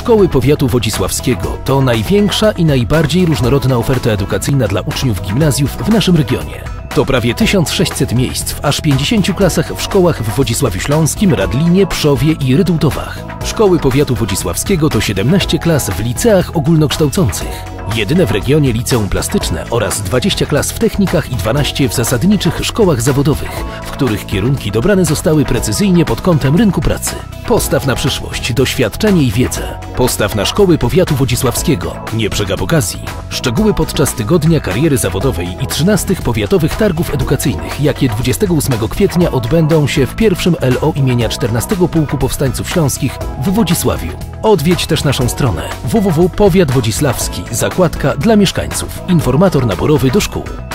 Szkoły Powiatu Wodzisławskiego to największa i najbardziej różnorodna oferta edukacyjna dla uczniów gimnazjów w naszym regionie. To prawie 1600 miejsc w aż 50 klasach w szkołach w Wodzisławiu Śląskim, Radlinie, Przowie i Rydułtowach. Szkoły Powiatu Wodzisławskiego to 17 klas w liceach ogólnokształcących, jedyne w regionie liceum plastyczne oraz 20 klas w technikach i 12 w zasadniczych szkołach zawodowych, w których kierunki dobrane zostały precyzyjnie pod kątem rynku pracy. Postaw na przyszłość, doświadczenie i wiedzę. Postaw na Szkoły Powiatu Wodzisławskiego. Nie przegap okazji. Szczegóły podczas Tygodnia Kariery Zawodowej i 13 Powiatowych Targów Edukacyjnych, jakie 28 kwietnia odbędą się w pierwszym LO imienia 14 Pułku Powstańców Śląskich w Wodzisławiu. Odwiedź też naszą stronę www.powiatwodzisławski, zakładka dla mieszkańców, informator naborowy do szkół.